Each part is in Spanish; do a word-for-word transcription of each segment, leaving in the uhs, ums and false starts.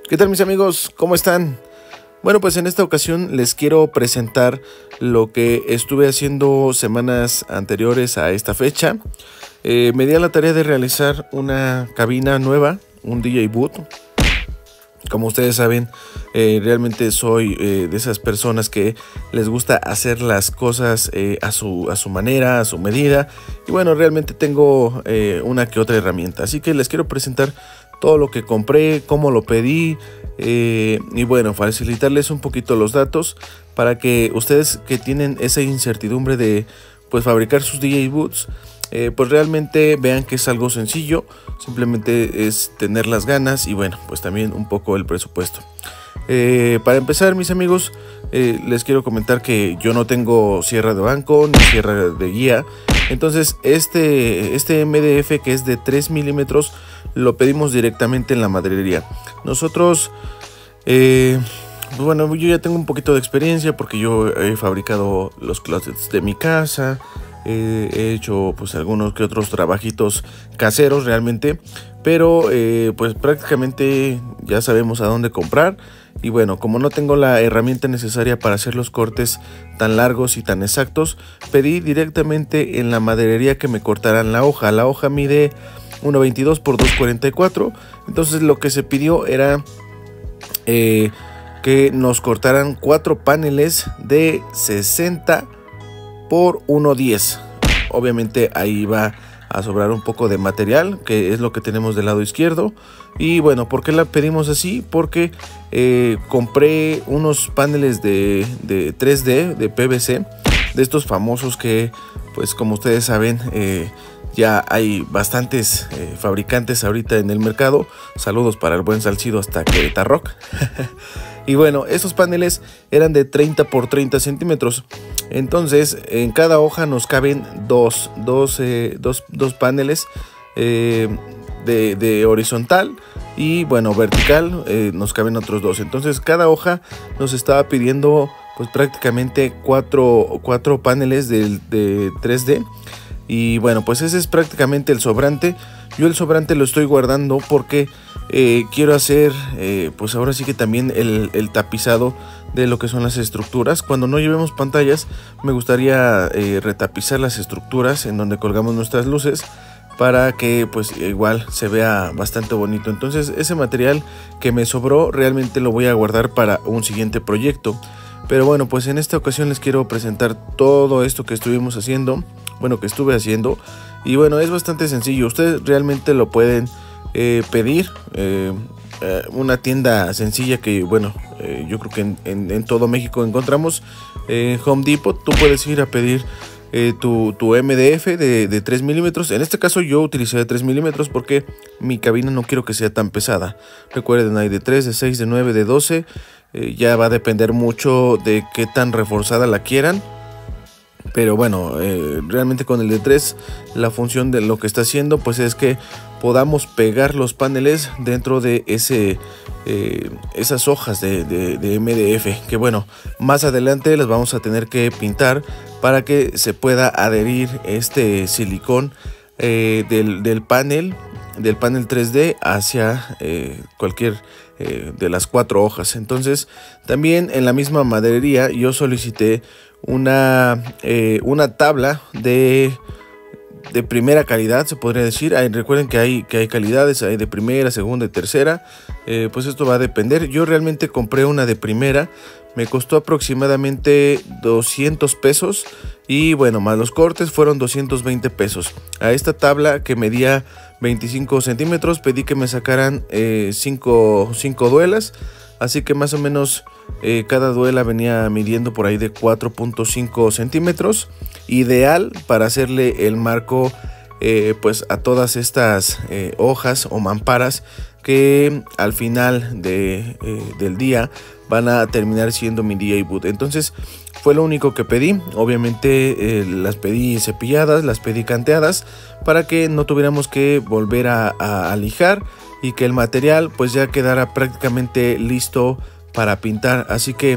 ¿Qué tal, mis amigos? ¿Cómo están? Bueno, pues en esta ocasión les quiero presentar lo que estuve haciendo semanas anteriores a esta fecha. Eh, me di a la tarea de realizar una cabina nueva, un D J booth. Como ustedes saben, eh, realmente soy eh, de esas personas que les gusta hacer las cosas eh, a, su, a su manera, a su medida. Y bueno, realmente tengo eh, una que otra herramienta. Así que les quiero presentar todo lo que compré, cómo lo pedí. Eh, y bueno, facilitarles un poquito los datos para que ustedes que tienen esa incertidumbre de pues fabricar sus D J booths, Eh, pues realmente vean que es algo sencillo, simplemente es tener las ganas y bueno, pues también un poco el presupuesto. Eh, para empezar, mis amigos, eh, les quiero comentar que yo no tengo sierra de banco ni sierra de guía. Entonces este, este M D F, que es de tres milímetros, lo pedimos directamente en la maderería. Nosotros, eh, pues bueno, yo ya tengo un poquito de experiencia porque yo he fabricado los closets de mi casa. Eh, he hecho pues algunos que otros trabajitos caseros realmente, pero eh, pues prácticamente ya sabemos a dónde comprar. Y bueno, como no tengo la herramienta necesaria para hacer los cortes tan largos y tan exactos, pedí directamente en la maderería que me cortaran la hoja. La hoja mide uno veintidós por dos cuarenta y cuatro, entonces lo que se pidió era eh, que nos cortaran cuatro paneles de sesenta por uno diez. Obviamente ahí va a sobrar un poco de material, que es lo que tenemos del lado izquierdo. Y bueno, ¿por qué la pedimos así? Porque eh, compré unos paneles de, de tres D, de P V C, de estos famosos que, pues como ustedes saben, eh, ya hay bastantes eh, fabricantes ahorita en el mercado. Saludos para el buen Salcido hasta Querétaro. Y bueno, estos paneles eran de treinta por treinta centímetros. Entonces en cada hoja nos caben dos, dos, eh, dos, dos paneles eh, de, de horizontal, y bueno, vertical eh, nos caben otros dos. Entonces cada hoja nos estaba pidiendo pues prácticamente cuatro, cuatro paneles de, de tres D. Y bueno, pues ese es prácticamente el sobrante. Yo el sobrante lo estoy guardando porque eh, quiero hacer eh, pues ahora sí que también el, el tapizado de lo que son las estructuras. Cuando no llevemos pantallas, me gustaría eh, retapizar las estructuras en donde colgamos nuestras luces, para que pues igual se vea bastante bonito. Entonces ese material que me sobró realmente lo voy a guardar para un siguiente proyecto. Pero bueno, pues en esta ocasión les quiero presentar todo esto que estuvimos haciendo, bueno, que estuve haciendo. Y bueno, es bastante sencillo, ustedes realmente lo pueden eh, pedir. Eh, eh, una tienda sencilla que, bueno, eh, yo creo que en, en, en todo México encontramos, eh, Home Depot. Tú puedes ir a pedir eh, tu, tu M D F de, de tres milímetros. En este caso yo utilicé de tres milímetros porque mi cabina no quiero que sea tan pesada. Recuerden, hay de tres, de seis, de nueve, de doce. Eh, ya va a depender mucho de qué tan reforzada la quieran. Pero bueno, eh, realmente con el de tres, la función de lo que está haciendo pues es que podamos pegar los paneles dentro de ese, eh, esas hojas de, de, de M D F, que bueno, más adelante las vamos a tener que pintar para que se pueda adherir este silicón eh, del, del panel del panel tres D hacia eh, cualquier eh, de las cuatro hojas. Entonces también en la misma maderería yo solicité una, eh, una tabla de, de primera calidad, se podría decir. Hay, recuerden que hay, que hay calidades, hay de primera, segunda y tercera. Eh, pues esto va a depender. Yo realmente compré una de primera, me costó aproximadamente doscientos pesos, y bueno, más los cortes fueron doscientos veinte pesos. A esta tabla, que medía veinticinco centímetros, pedí que me sacaran eh, cinco duelas. Así que más o menos eh, cada duela venía midiendo por ahí de cuatro punto cinco centímetros. Ideal para hacerle el marco eh, pues a todas estas eh, hojas o mamparas que al final de, eh, del día van a terminar siendo mi D J booth. Entonces fue lo único que pedí. Obviamente eh, las pedí cepilladas, las pedí canteadas, para que no tuviéramos que volver a, a, a lijar, y que el material pues ya quedara prácticamente listo para pintar. Así que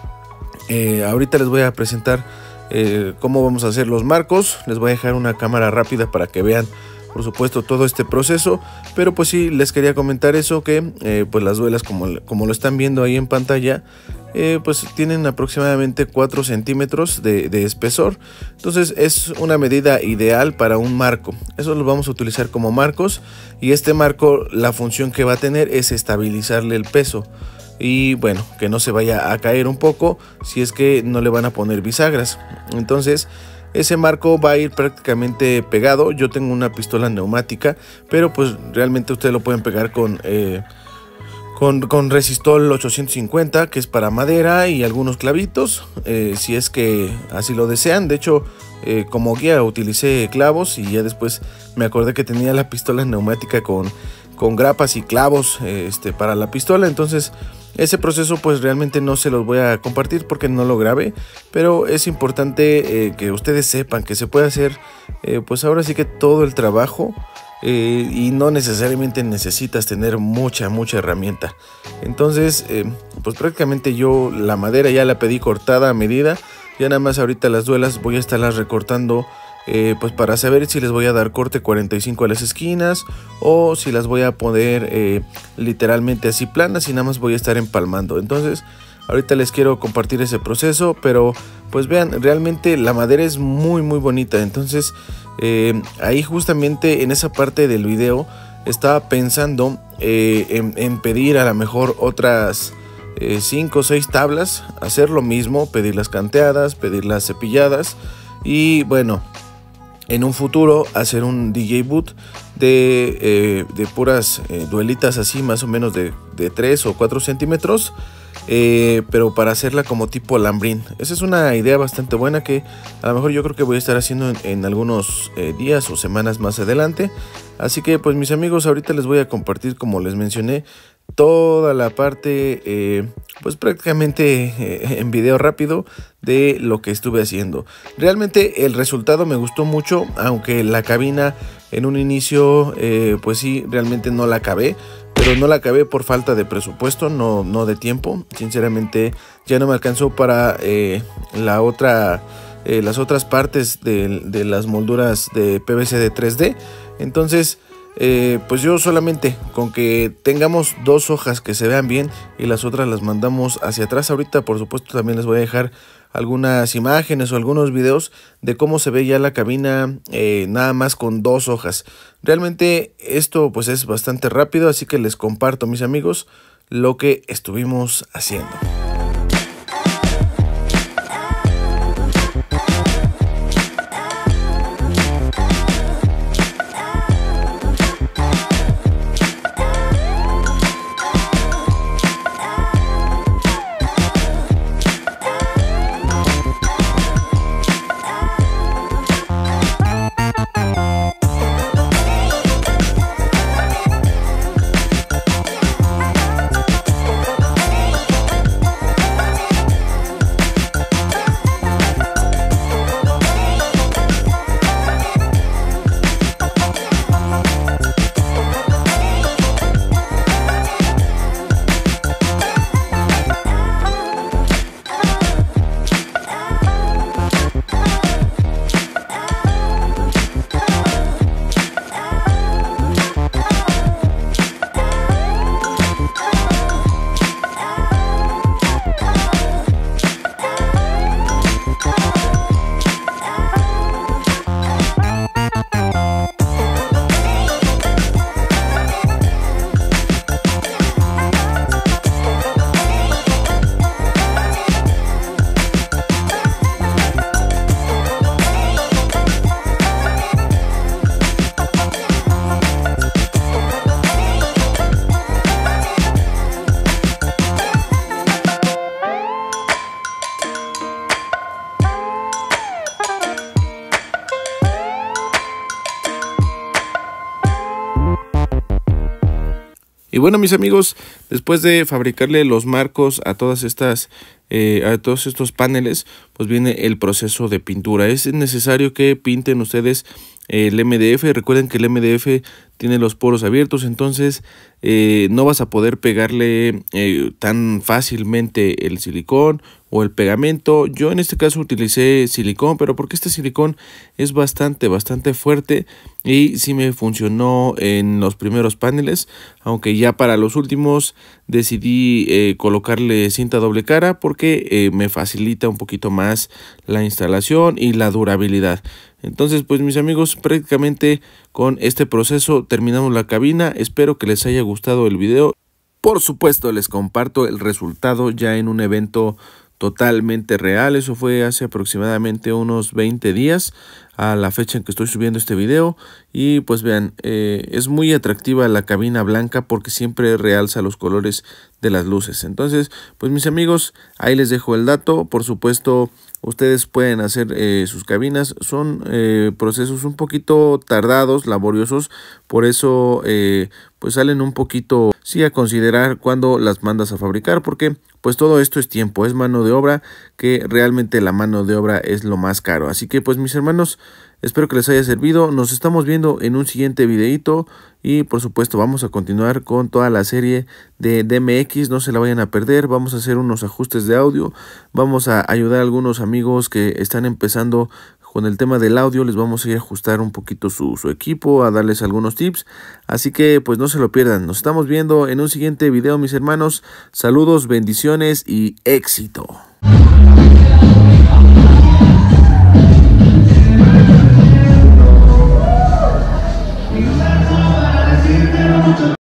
eh, ahorita les voy a presentar eh, cómo vamos a hacer los marcos. Les voy a dejar una cámara rápida para que vean por supuesto, todo este proceso, pero pues sí les quería comentar eso, que eh, pues las duelas, como, como lo están viendo ahí en pantalla, eh, pues tienen aproximadamente cuatro centímetros de, de espesor. Entonces es una medida ideal para un marco. Eso lo vamos a utilizar como marcos, y este marco, la función que va a tener es estabilizarle el peso y bueno, que no se vaya a caer un poco si es que no le van a poner bisagras. Entonces ese marco va a ir prácticamente pegado. Yo tengo una pistola neumática, pero pues realmente ustedes lo pueden pegar con eh, con, con resistol ochocientos cincuenta, que es para madera, y algunos clavitos, eh, si es que así lo desean. De hecho, eh, como guía utilicé clavos, y ya después me acordé que tenía la pistola neumática con, con grapas y clavos eh, este, para la pistola. Entonces ese proceso pues realmente no se los voy a compartir porque no lo grabé, pero es importante eh, que ustedes sepan que se puede hacer eh, pues ahora sí que todo el trabajo. Eh, y no necesariamente necesitas tener mucha mucha herramienta. Entonces eh, pues prácticamente yo la madera ya la pedí cortada a medida. Ya nada más ahorita las duelas voy a estarlas recortando eh, pues para saber si les voy a dar corte cuarenta y cinco a las esquinas, o si las voy a poner eh, literalmente así planas y nada más voy a estar empalmando. Entonces ahorita les quiero compartir ese proceso, pero pues vean, realmente la madera es muy muy bonita. Entonces eh, ahí justamente en esa parte del video estaba pensando eh, en, en pedir a lo mejor otras cinco o seis tablas, hacer lo mismo, pedirlas canteadas, pedirlas cepilladas, y bueno, en un futuro hacer un D J boot de, eh, de puras eh, duelitas así más o menos de, de tres o cuatro centímetros, eh, pero para hacerla como tipo alambrín. Esa es una idea bastante buena que a lo mejor yo creo que voy a estar haciendo en, en algunos eh, días o semanas más adelante. Así que pues mis amigos, ahorita les voy a compartir, como les mencioné, toda la parte eh, pues prácticamente eh, en video rápido de lo que estuve haciendo. Realmente el resultado me gustó mucho, aunque la cabina en un inicio eh, pues sí, realmente no la acabé, pero no la acabé por falta de presupuesto, no, no de tiempo. Sinceramente ya no me alcanzó para eh, la otra, eh, las otras partes de, de las molduras de P V C de tres D. Entonces Eh, pues yo solamente con que tengamos dos hojas que se vean bien y las otras las mandamos hacia atrás. Ahorita por supuesto también les voy a dejar algunas imágenes o algunos videos de cómo se ve ya la cabina eh, nada más con dos hojas. Realmente esto pues es bastante rápido, así que les comparto, mis amigos, lo que estuvimos haciendo. Y bueno, mis amigos, después de fabricarle los marcos a todas estas eh, a todos estos paneles, pues viene el proceso de pintura. Es necesario que pinten ustedes el M D F. Recuerden que el M D F tiene los poros abiertos, entonces eh, no vas a poder pegarle eh, tan fácilmente el silicón o el pegamento. Yo en este caso utilicé silicón, pero porque este silicón es bastante, bastante fuerte y sí me funcionó en los primeros paneles, aunque ya para los últimos decidí eh, colocarle cinta doble cara porque eh, me facilita un poquito más la instalación y la durabilidad. Entonces, pues mis amigos, prácticamente con este proceso terminamos la cabina. Espero que les haya gustado el video. Por supuesto, les comparto el resultado ya en un evento totalmente real. Eso fue hace aproximadamente unos veinte días a la fecha en que estoy subiendo este video. Y pues vean, eh, es muy atractiva la cabina blanca porque siempre realza los colores de las luces. Entonces, pues mis amigos, ahí les dejo el dato. Por supuesto, ustedes pueden hacer eh, sus cabinas. Son eh, procesos un poquito tardados, laboriosos. Por eso eh, pues salen un poquito, sí, a considerar cuando las mandas a fabricar, porque pues todo esto es tiempo, es mano de obra, que realmente la mano de obra es lo más caro. Así que pues mis hermanos, espero que les haya servido. Nos estamos viendo en un siguiente videito y por supuesto vamos a continuar con toda la serie de D M X. No se la vayan a perder. Vamos a hacer unos ajustes de audio. Vamos a ayudar a algunos amigos que están empezando con el tema del audio. Les vamos a ir a ajustar un poquito su, su equipo, a darles algunos tips. Así que pues no se lo pierdan. Nos estamos viendo en un siguiente video, mis hermanos. Saludos, bendiciones y éxito.